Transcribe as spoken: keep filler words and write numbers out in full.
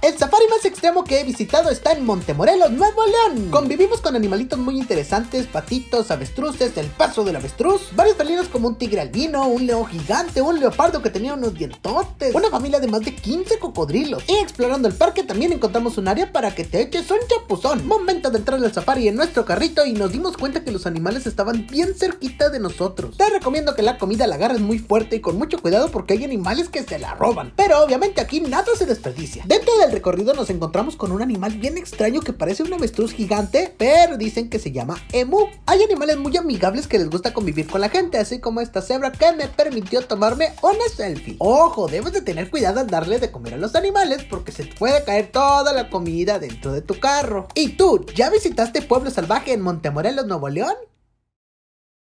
El safari más extremo que he visitado está en Montemorelos, Nuevo León. Convivimos con animalitos muy interesantes, patitos, avestruces, el paso del avestruz, varios felinos como un tigre albino, un león gigante, un leopardo que tenía unos dientotes, una familia de más de quince cocodrilos. Y explorando el parque también encontramos un área para que te eches un chapuzón. Momento de entrar al safari en nuestro carrito y nos dimos cuenta que los animales estaban bien cerquita de nosotros. Te recomiendo que la comida la agarres muy fuerte y con mucho cuidado porque hay animales que se la roban, pero obviamente aquí nada se desperdicia. Dentro del recorrido nos encontramos con un animal bien extraño que parece un avestruz gigante, pero dicen que se llama emú. Hay animales muy amigables que les gusta convivir con la gente, así como esta cebra que me permitió tomarme una selfie. Ojo, debes de tener cuidado al darle de comer a los animales porque se te puede caer toda la comida dentro de tu carro. ¿Y tú, ya visitaste Pueblo Salvaje en Montemorelos, Nuevo León?